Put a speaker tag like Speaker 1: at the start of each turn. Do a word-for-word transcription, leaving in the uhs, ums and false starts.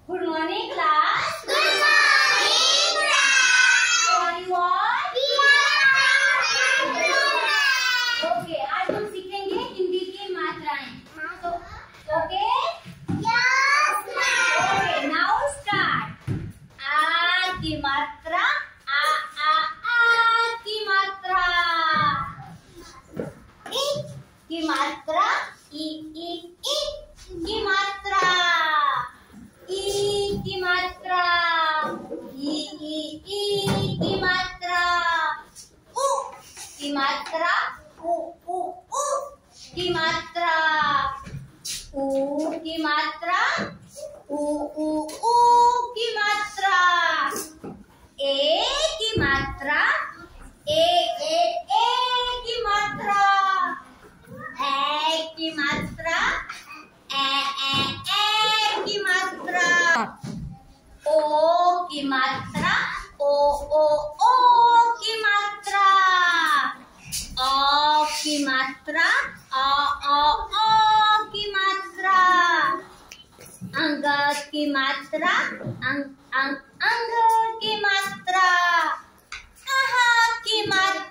Speaker 1: Good morning, class. Good morning, class. How are you all? We are fine. Okay, आज हम सीखेंगे हिंदी की मात्राएं. तो okay? Yes, ma'am. Okay, now start. आ की मात्रा, आ आ आ की मात्रा. ई की मात्रा, ई ई ई की मात्रा. ई की मात्रा, ई ई ई की मात्रा. उ की मात्रा, उ उ उ की मात्रा. उ की मात्रा, उ उ उ की मात्रा. ए की मात्रा, ए ए ए की मात्रा. ए की मात्रा, ए ए ए की मात्रा. ओ की मात्रा, ओ ओ ओ की मात्रा. अ की मात्रा, अ अ अ की मात्रा. अंग की मात्रा, अंग अंग अंग की मात्रा. अह की मात्रा.